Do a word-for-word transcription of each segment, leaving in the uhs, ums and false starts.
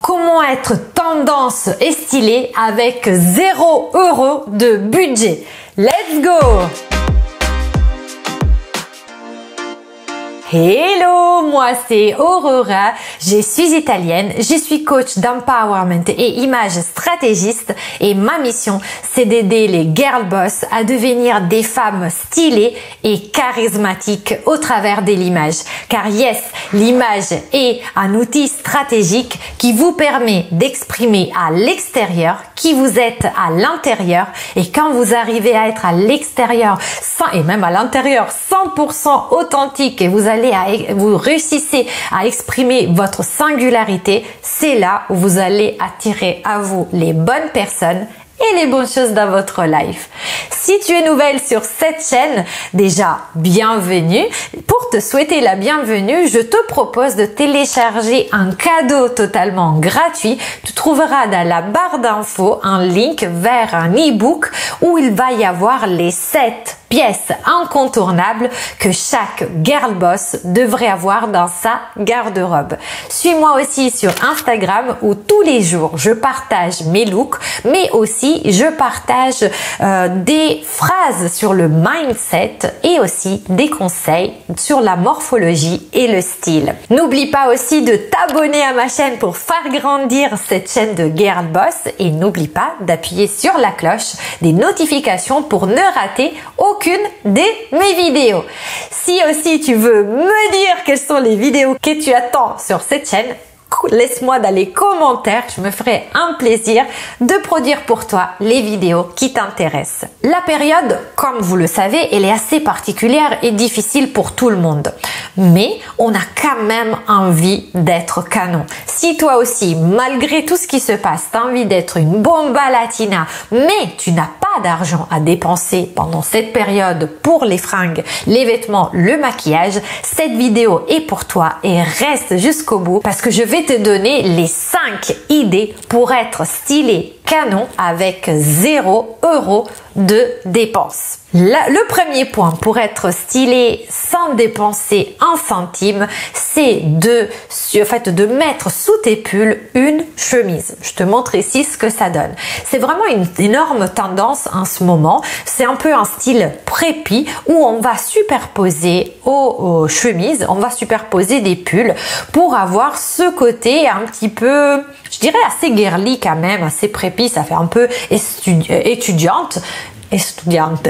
Comment être tendance et stylé avec zéro euro de budget? Let's go! Hello, moi c'est Aurora, je suis italienne, je suis coach d'empowerment et image stratégiste et ma mission c'est d'aider les girl boss à devenir des femmes stylées et charismatiques au travers de l'image. Car yes, l'image est un outil stratégique qui vous permet d'exprimer à l'extérieur qui vous êtes à l'intérieur, et quand vous arrivez à être à l'extérieur et même à l'intérieur cent pour cent authentique et vous allez à, vous réussissez à exprimer votre singularité, c'est là où vous allez attirer à vous les bonnes personnes et les bonnes choses dans votre life. Si tu es nouvelle sur cette chaîne, déjà bienvenue. Pour te souhaiter la bienvenue, je te propose de télécharger un cadeau totalement gratuit. Tu trouveras dans la barre d'infos un link vers un e-book où il va y avoir les sept pièces incontournables que chaque girl boss devrait avoir dans sa garde-robe. Suis-moi aussi sur Instagram où tous les jours je partage mes looks, mais aussi je partage euh, des phrases sur le mindset et aussi des conseils sur la morphologie et le style. N'oublie pas aussi de t'abonner à ma chaîne pour faire grandir cette chaîne de girl boss et n'oublie pas d'appuyer sur la cloche des notifications pour ne rater aucune de mes vidéos. Si aussi tu veux me dire quelles sont les vidéos que tu attends sur cette chaîne, laisse-moi dans les commentaires, je me ferai un plaisir de produire pour toi les vidéos qui t'intéressent. La période, comme vous le savez, elle est assez particulière et difficile pour tout le monde. Mais on a quand même envie d'être canon. Si toi aussi, malgré tout ce qui se passe, tu as envie d'être une bomba latina, mais tu n'as pas d'argent à dépenser pendant cette période pour les fringues, les vêtements, le maquillage, cette vidéo est pour toi et reste jusqu'au bout parce que je vais te donner les cinq idées pour être stylé canon avec zéro euro de dépenses. La, le premier point pour être stylé sans dépenser un centime, c'est de, en fait, de mettre sous tes pulls une chemise. Je te montre ici ce que ça donne. C'est vraiment une énorme tendance en ce moment. C'est un peu un style préppy où on va superposer aux, aux chemises, on va superposer des pulls pour avoir ce côté un petit peu, je dirais assez girly quand même, assez préppy. Ça fait un peu étudi- étudiante. Étudiante.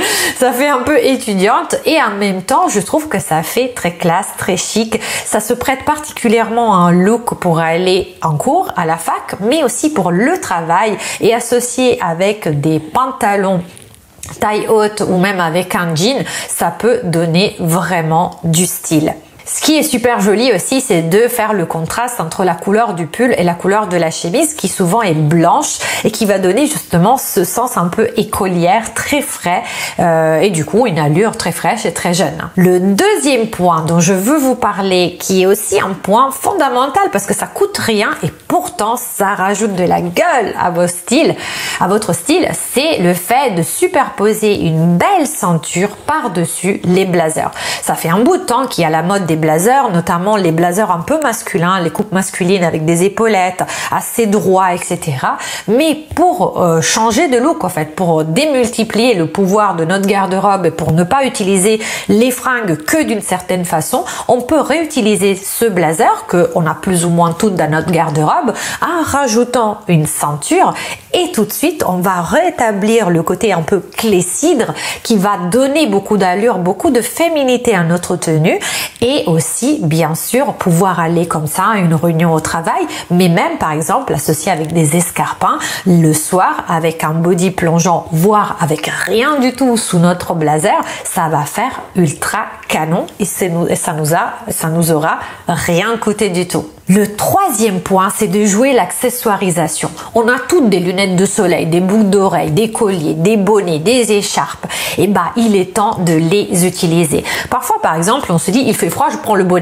Ça fait un peu étudiante et en même temps, je trouve que ça fait très classe, très chic. Ça se prête particulièrement à un look pour aller en cours, à la fac, mais aussi pour le travail et associé avec des pantalons taille haute ou même avec un jean, ça peut donner vraiment du style. Ce qui est super joli aussi, c'est de faire le contraste entre la couleur du pull et la couleur de la chemise qui souvent est blanche et qui va donner justement ce sens un peu écolière, très frais euh, et du coup une allure très fraîche et très jeune. Le deuxième point dont je veux vous parler, qui est aussi un point fondamental parce que ça coûte rien et pourtant ça rajoute de la gueule à vos styles, à votre style, c'est le fait de superposer une belle ceinture par-dessus les blazers. Ça fait un bout de temps qu'il y a la mode des blazers, notamment les blazers un peu masculins, les coupes masculines avec des épaulettes assez droits, et cetera. Mais pour euh, changer de look, en fait, pour démultiplier le pouvoir de notre garde-robe et pour ne pas utiliser les fringues que d'une certaine façon, on peut réutiliser ce blazer que on a plus ou moins toutes dans notre garde-robe en rajoutant une ceinture et tout de suite on va rétablir le côté un peu clécidre qui va donner beaucoup d'allure, beaucoup de féminité à notre tenue et aussi bien sûr pouvoir aller comme ça à une réunion au travail, mais même par exemple associé avec des escarpins le soir avec un body plongeant, voire avec rien du tout sous notre blazer, ça va faire ultra canon et, c'est nous, et ça nous a, ça nous aura rien coûté du tout. Le troisième point, c'est de jouer l'accessoirisation. On a toutes des lunettes de soleil, des boucles d'oreilles, des colliers, des bonnets, des écharpes. Et bah, il est temps de les utiliser. Parfois, par exemple, on se dit, il fait froid, je prends le bonnet.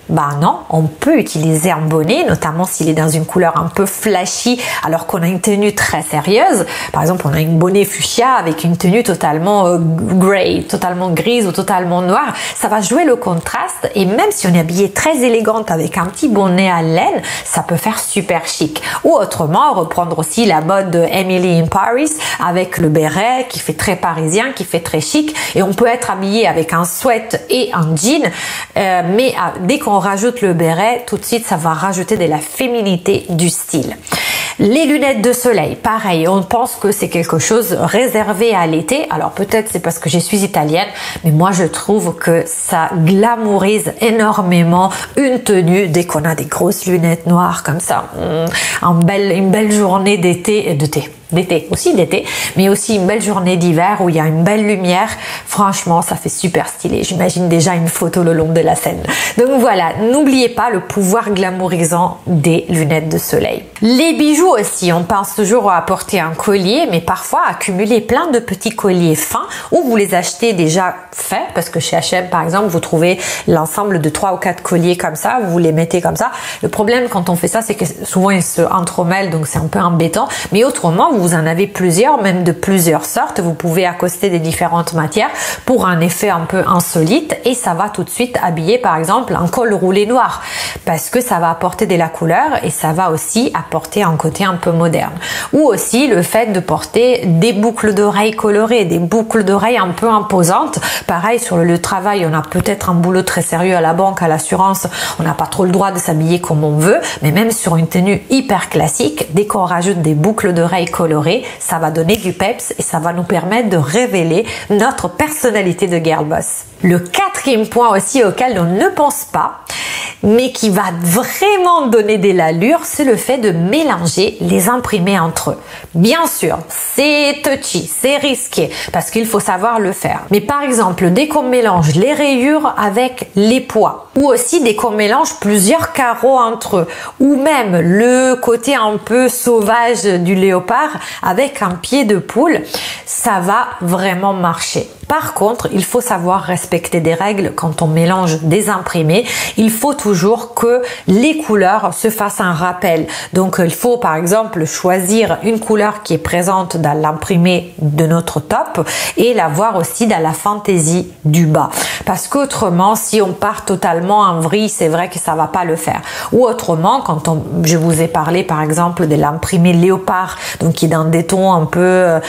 Bah non, on peut utiliser un bonnet, notamment s'il est dans une couleur un peu flashy, alors qu'on a une tenue très sérieuse. Par exemple, on a une bonnet fuchsia avec une tenue totalement euh, grey, totalement grise ou totalement noire. Ça va jouer le contraste, et même si on est habillé très élégante avec un petit bonnet à laine, ça peut faire super chic. Ou autrement, reprendre aussi la mode de Emily in Paris avec le béret qui fait très parisien, qui fait très chic, et on peut être habillé avec un sweat et un jean, euh, mais euh, dès qu'on rajoute le béret, tout de suite ça va rajouter de la féminité du style. Les lunettes de soleil, pareil, on pense que c'est quelque chose réservé à l'été. Alors peut-être c'est parce que je suis italienne, mais moi je trouve que ça glamourise énormément une tenue dès qu'on a des grosses lunettes noires comme ça. Une belle, une belle journée d'été, d'été. d'été, aussi d'été, mais aussi une belle journée d'hiver où il y a une belle lumière. Franchement, ça fait super stylé. J'imagine déjà une photo le long de la scène. Donc voilà, n'oubliez pas le pouvoir glamourisant des lunettes de soleil. Les bijoux aussi, on pense toujours à porter un collier, mais parfois accumuler plein de petits colliers fins, ou vous les achetez déjà faits, parce que chez H et M par exemple, vous trouvez l'ensemble de trois ou quatre colliers comme ça, vous les mettez comme ça. Le problème quand on fait ça, c'est que souvent ils se entremêlent, donc c'est un peu embêtant, mais autrement, vous en avez plusieurs, même de plusieurs sortes. Vous pouvez accoster des différentes matières pour un effet un peu insolite, et ça va tout de suite habiller par exemple un col roulé noir, parce que ça va apporter de la couleur et ça va aussi apporter un côté un peu moderne. Ou aussi le fait de porter des boucles d'oreilles colorées, des boucles d'oreilles un peu imposantes. Pareil, sur le lieu de travail, on a peut-être un boulot très sérieux à la banque, à l'assurance, on n'a pas trop le droit de s'habiller comme on veut, mais même sur une tenue hyper classique, dès qu'on rajoute des boucles d'oreilles colorées, ça va donner du peps et ça va nous permettre de révéler notre personnalité de girl boss. Le quatrième point aussi auquel on ne pense pas, mais qui va vraiment donner de l'allure, c'est le fait de mélanger les imprimés entre eux. Bien sûr, c'est touchy, c'est risqué, parce qu'il faut savoir le faire. Mais par exemple, dès qu'on mélange les rayures avec les pois, ou aussi dès qu'on mélange plusieurs carreaux entre eux, ou même le côté un peu sauvage du léopard avec un pied de poule, ça va vraiment marcher. Par contre, il faut savoir respecter des règles quand on mélange des imprimés. Il faut toujours que les couleurs se fassent un rappel. Donc, il faut par exemple choisir une couleur qui est présente dans l'imprimé de notre top et la voir aussi dans la fantaisie du bas. Parce qu'autrement, si on part totalement en vrille, c'est vrai que ça va pas le faire. Ou autrement, quand on, je vous ai parlé par exemple de l'imprimé léopard, donc qui est dans des tons un peu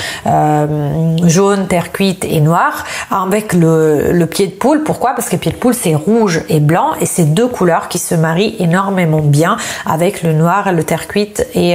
euh, jaune, terre cuite et noir, avec le, le pied de poule. Pourquoi? Parce que le pied de poule c'est rouge et blanc, et c'est deux couleurs qui se marient énormément bien avec le noir, le terre cuite et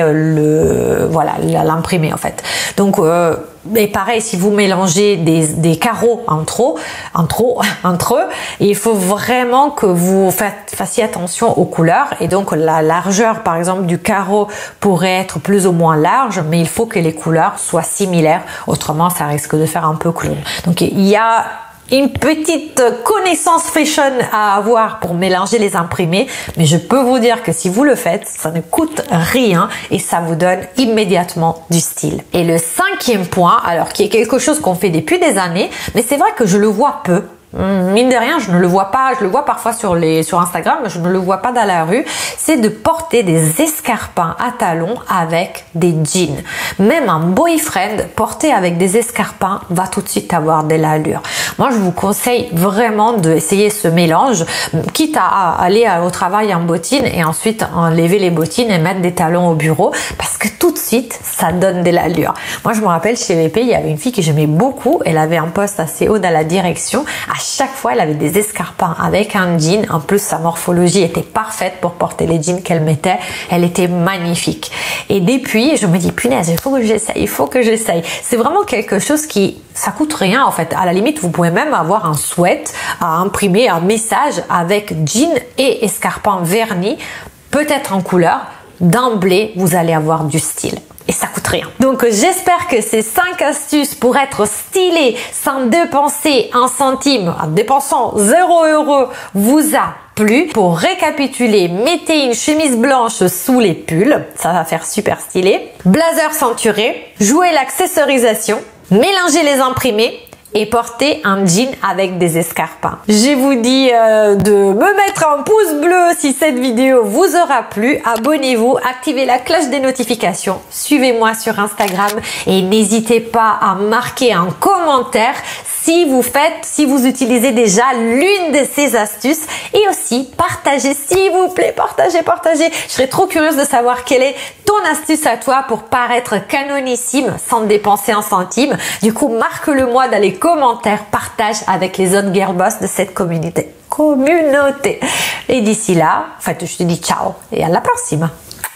le voilà l'imprimé en fait. Donc euh, et pareil, si vous mélangez des, des carreaux entre eux, entre eux, entre eux, il faut vraiment que vous faites, fassiez attention aux couleurs. Et donc la largeur, par exemple, du carreau pourrait être plus ou moins large, mais il faut que les couleurs soient similaires. Autrement, ça risque de faire un peu clown. Donc il y a une petite connaissance fashion à avoir pour mélanger les imprimés, mais je peux vous dire que si vous le faites, ça ne coûte rien et ça vous donne immédiatement du style. Et le cinquième point, alors qui est quelque chose qu'on fait depuis des années, mais c'est vrai que je le vois peu. Mine de rien, je ne le vois pas, je le vois parfois sur les sur Instagram, mais je ne le vois pas dans la rue, c'est de porter des escarpins à talons avec des jeans. Même un boyfriend porté avec des escarpins va tout de suite avoir de l'allure. Moi, je vous conseille vraiment d'essayer ce mélange, quitte à aller au travail en bottines et ensuite enlever les bottines et mettre des talons au bureau, parce que tout de suite, ça donne de l'allure. Moi, je me rappelle chez V P, il y avait une fille que j'aimais beaucoup, elle avait un poste assez haut dans la direction. À chaque fois, elle avait des escarpins avec un jean. En plus, sa morphologie était parfaite pour porter les jeans qu'elle mettait. Elle était magnifique. Et depuis, je me dis, punaise, il faut que j'essaye, il faut que j'essaye. C'est vraiment quelque chose qui, ça coûte rien en fait. À la limite, vous pouvez même avoir un sweat à imprimer un message avec jean et escarpins vernis, peut-être en couleur. D'emblée, vous allez avoir du style. Et ça coûte rien. Donc j'espère que ces cinq astuces pour être stylé sans dépenser un centime, en dépensant zéro euro, vous a plu. Pour récapituler, mettez une chemise blanche sous les pulls, ça va faire super stylé. Blazer ceinturé, jouez l'accessorisation, mélangez les imprimés et porter un jean avec des escarpins. Je vous dis euh, de me mettre un pouce bleu si cette vidéo vous aura plu. Abonnez-vous, activez la cloche des notifications, suivez-moi sur Instagram et n'hésitez pas à marquer un commentaire si vous faites, si vous utilisez déjà l'une de ces astuces, et aussi partagez, s'il vous plaît, partagez, partagez. Je serais trop curieuse de savoir quelle est ton astuce à toi pour paraître canonissime sans dépenser un centime. Du coup, marque-le moi dans les commentaires, partage avec les autres girl boss de cette communauté. communauté. Et d'ici là, en fait, je te dis ciao et à la prochaine.